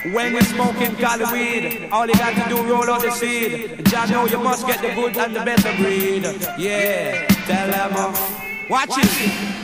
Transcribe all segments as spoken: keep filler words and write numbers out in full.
When you're smoking cali weed, all you got to do roll out the seed. Jah know you must get the good and the better breed. Yeah, tell them, uh, watch it.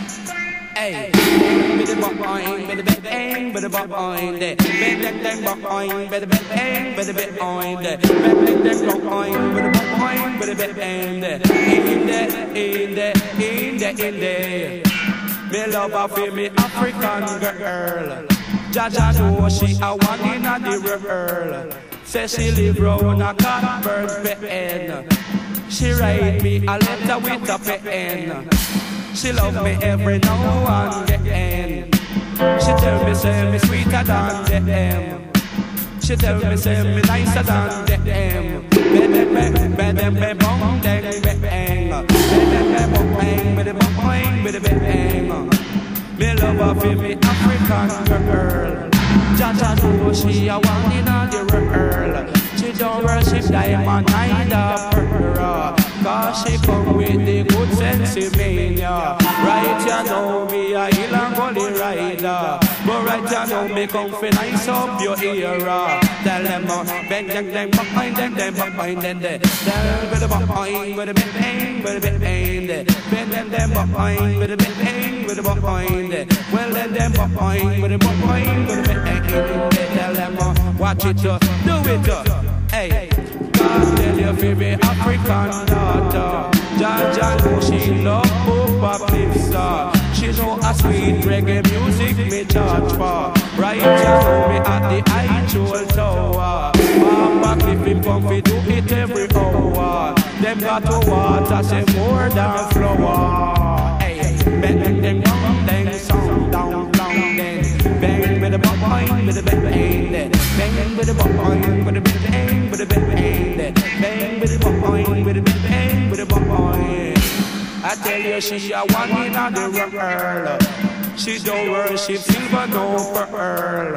Hey, biddy bop oing, biddy bit aim, biddy bop oing, de. Bang bang bang bop oing, biddy bit aim, biddy bit oing, de. Bang bang bang bop oing, biddy bop oing, biddy bit aim, de. In there, in there, in there, in there. Me love her for me African girl. Jah Jah know she a one in a the world. Say she live round a Catbird pen. She write me a letter with a pen. She love me every now and then. She tell me say me sweeter than them. She tell me say me nicer than them. Bedem be bedem be bong deng bang. Bedem be bong bang bedem bong bedem bang. Me love her for me African girl. Jah Jah know she a one in a the world. She don't worship diamond neither pearl. Cause she come with the good sense mania. Right you know me a hill and gully rider. But right you know me come fi nice up your era. Tell them uh, bang bang bang bang bang bang bang bang bang bang bang. Tell with a bang bang with a bang bang with a bang bang bang. Bang bang bang bang bang with a bang bang with a bang bang. Well then them bang bang with a bang bang with a bang bang. Tell them uh, watch it uh, do it uh. Hey, God tell you fi be African daughter. Jah Jah know she love Puppa Cliffs. uh. She know a sweet reggae music me charge for. Right you know me at the High Tower. Puppa Cliff him come fi do it every hour. Them got to water say more than flower. Hey, bang bang bang bang bang sound down down then. Bang with the bang bang with the bang bang. Bang with the bang bang with the bang bang with the bang bang. Bang with the bang bang with the bang bang with the bang bang. I tell you she a one in a the world. She don't worship silver, no pearl.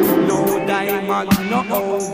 No diamond, no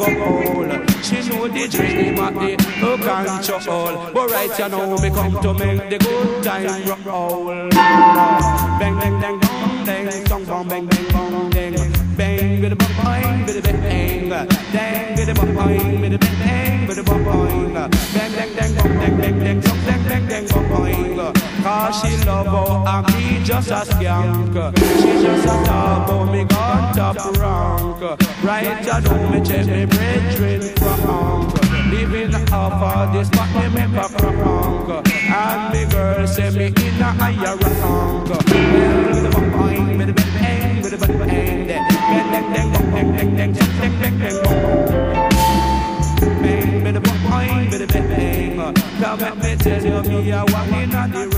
gold. She know the dream of the control. But right you know me come to make the good time roll. Bang bang bang bang bang, song song bang bang bang bang. Bang with the bang bang with the bang bang. Bang with the bang bang with the bang bang with the bang bang. Bang bang bang bang bang bang, song bang bang bang bang bang. Cause she love how I be just a skank. She just a talk about me gone top rank. Right you know me check me brethren frank. Living off of this but me me pop rank. And me girl say me in a higher rank. Well with the bang bang with the bang bang with the bang bang. Bang bang bang bang bang bang bang bang bang bang. Bang with the bang bang with the bang bang. Come let me tell you me a walk in a the